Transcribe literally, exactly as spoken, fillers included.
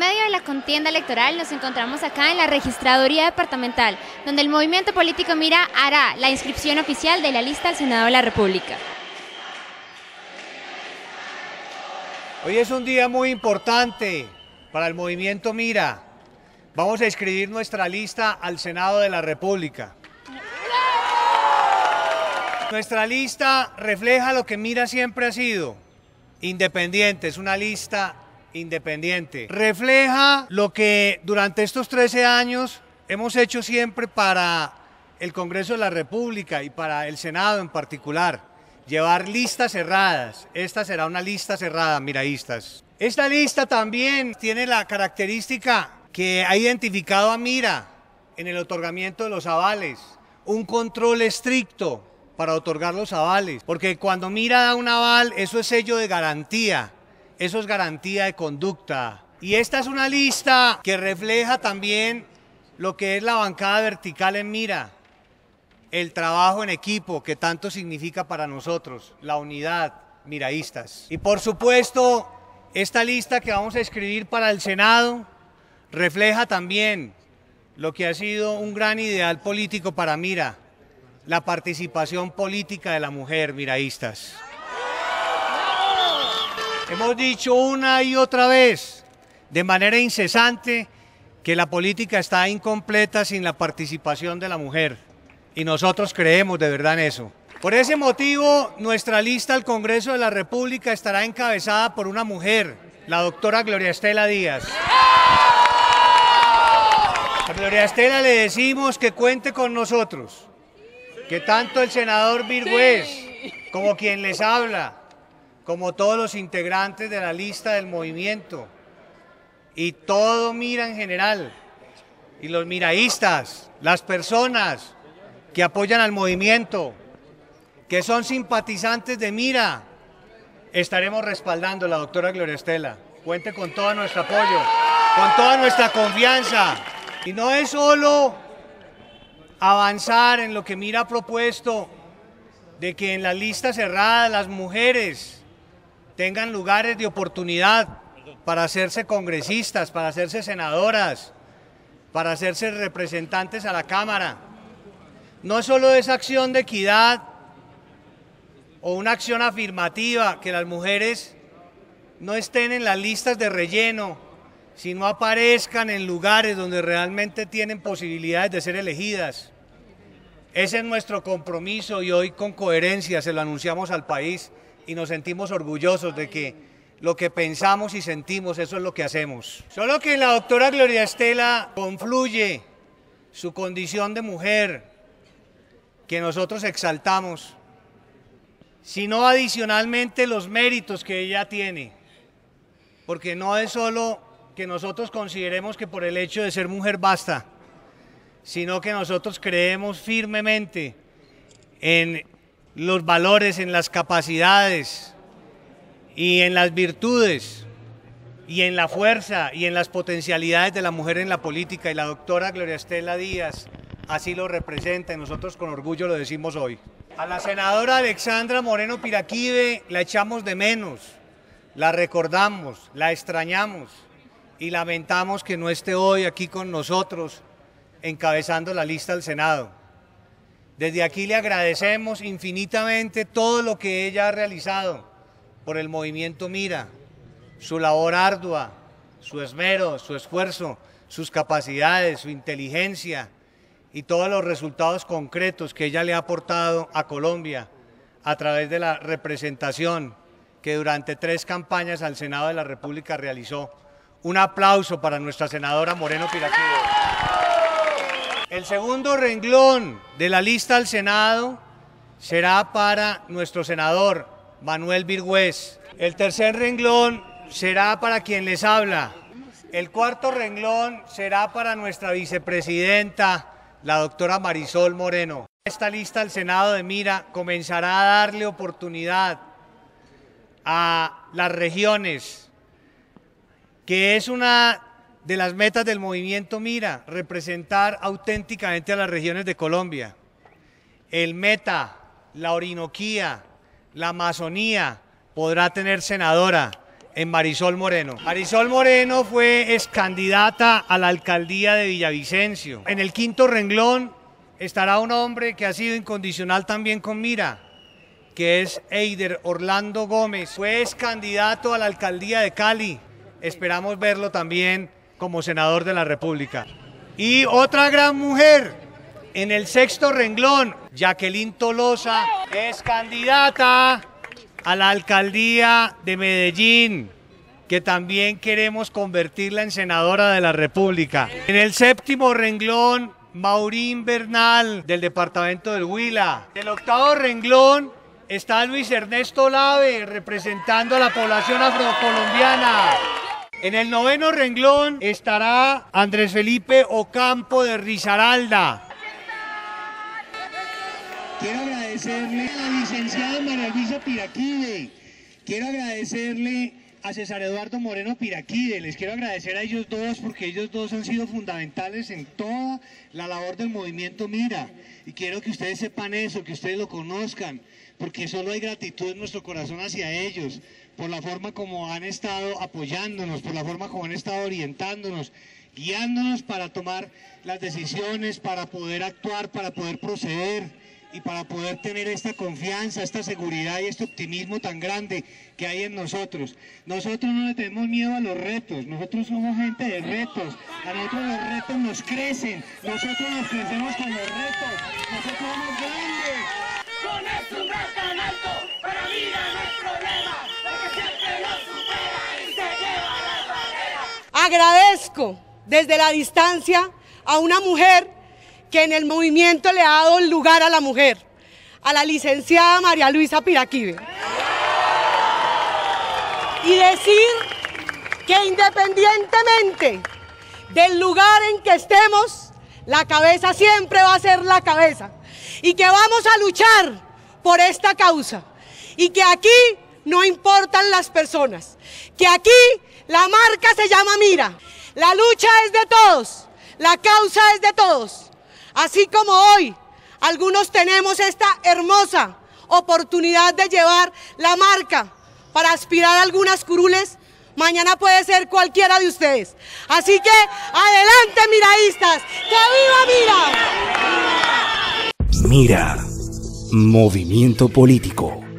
medio de la contienda electoral nos encontramos acá en la Registraduría Departamental, donde el movimiento político Mira hará la inscripción oficial de la lista al Senado de la República. Hoy es un día muy importante para el movimiento Mira. Vamos a inscribir nuestra lista al Senado de la República. Nuestra lista refleja lo que Mira siempre ha sido, independiente, es una lista independiente. Refleja lo que durante estos trece años hemos hecho siempre para el Congreso de la República y para el Senado en particular, llevar listas cerradas. Esta será una lista cerrada, miraístas. Esta lista también tiene la característica que ha identificado a Mira en el otorgamiento de los avales, un control estricto para otorgar los avales, porque cuando Mira da un aval, eso es sello de garantía, eso es garantía de conducta. Y esta es una lista que refleja también lo que es la bancada vertical en Mira, el trabajo en equipo que tanto significa para nosotros, la unidad, miraístas. Y por supuesto, esta lista que vamos a escribir para el Senado refleja también lo que ha sido un gran ideal político para Mira, la participación política de la mujer, miraístas. Hemos dicho una y otra vez, de manera incesante, que la política está incompleta sin la participación de la mujer. Y nosotros creemos de verdad en eso. Por ese motivo, nuestra lista al Congreso de la República estará encabezada por una mujer, la doctora Gloria Estela Díaz. A Gloria Estela le decimos que cuente con nosotros, que tanto el senador Virgüez como quien les habla, como todos los integrantes de la lista del movimiento y todo Mira en general, y los miraístas, las personas que apoyan al movimiento, que son simpatizantes de Mira, estaremos respaldando a la doctora Gloria Estela. Cuente con todo nuestro apoyo, con toda nuestra confianza. Y no es solo avanzar en lo que Mira ha propuesto, de que en las listas cerradas las mujeres tengan lugares de oportunidad para hacerse congresistas, para hacerse senadoras, para hacerse representantes a la Cámara. No es solo esa acción de equidad o una acción afirmativa, que las mujeres no estén en las listas de relleno, sino aparezcan en lugares donde realmente tienen posibilidades de ser elegidas. Ese es nuestro compromiso y hoy con coherencia se lo anunciamos al país y nos sentimos orgullosos de que lo que pensamos y sentimos, eso es lo que hacemos. Solo que en la doctora Gloria Estela confluye su condición de mujer, que nosotros exaltamos, sino adicionalmente los méritos que ella tiene, porque no es solo que nosotros consideremos que por el hecho de ser mujer basta, sino que nosotros creemos firmemente en los valores, en las capacidades y en las virtudes y en la fuerza y en las potencialidades de la mujer en la política, y la doctora Gloria Estela Díaz así lo representa y nosotros con orgullo lo decimos hoy. A la senadora Alexandra Moreno Piraquive la echamos de menos, la recordamos, la extrañamos y lamentamos que no esté hoy aquí con nosotros encabezando la lista del Senado. Desde aquí le agradecemos infinitamente todo lo que ella ha realizado por el movimiento Mira, su labor ardua, su esmero, su esfuerzo, sus capacidades, su inteligencia y todos los resultados concretos que ella le ha aportado a Colombia a través de la representación que durante tres campañas al Senado de la República realizó. Un aplauso para nuestra senadora Moreno Piraquive. El segundo renglón de la lista al Senado será para nuestro senador Manuel Virgüez. El tercer renglón será para quien les habla. El cuarto renglón será para nuestra vicepresidenta, la doctora Marisol Moreno. Esta lista al Senado de Mira comenzará a darle oportunidad a las regiones, que es una de las metas del movimiento Mira, representar auténticamente a las regiones de Colombia. El Meta, la Orinoquía, la Amazonía podrá tener senadora, en Marisol Moreno. Marisol Moreno fue excandidata a la alcaldía de Villavicencio. En el quinto renglón estará un hombre que ha sido incondicional también con Mira, que es Eider Orlando Gómez. Fue excandidato a la alcaldía de Cali. Esperamos verlo también como senador de la República. Y otra gran mujer, en el sexto renglón, Jacqueline Tolosa, es candidata a la alcaldía de Medellín, que también queremos convertirla en senadora de la República. En el séptimo renglón, Maurín Bernal, del departamento del Huila. En el octavo renglón está Luis Ernesto Lave, representando a la población afrocolombiana. En el noveno renglón estará Andrés Felipe Ocampo de Risaralda. Quiero agradecerle a la licenciada María Luisa Piraquide. Quiero agradecerle a César Eduardo Moreno Piraquide. Les quiero agradecer a ellos dos porque ellos dos han sido fundamentales en toda la labor del movimiento Mira. Y quiero que ustedes sepan eso, que ustedes lo conozcan, porque solo hay gratitud en nuestro corazón hacia ellos, por la forma como han estado apoyándonos, por la forma como han estado orientándonos, guiándonos para tomar las decisiones, para poder actuar, para poder proceder y para poder tener esta confianza, esta seguridad y este optimismo tan grande que hay en nosotros. Nosotros no le tenemos miedo a los retos, nosotros somos gente de retos, a nosotros los retos nos crecen, nosotros nos crecemos con los retos, nosotros somos grandes. Con esto un gran tan alto, para mí no es problema, porque siempre lo supera y se lleva las barreras. Agradezco desde la distancia a una mujer que en el movimiento le ha dado el lugar a la mujer, a la licenciada María Luisa Piraquide. Y decir que independientemente del lugar en que estemos, la cabeza siempre va a ser la cabeza. Y que vamos a luchar por esta causa. Y que aquí no importan las personas. Que aquí la marca se llama Mira. La lucha es de todos, la causa es de todos. Así como hoy, algunos tenemos esta hermosa oportunidad de llevar la marca para aspirar a algunas curules, mañana puede ser cualquiera de ustedes. Así que, adelante miraístas, ¡que viva Mira! Mira, movimiento político.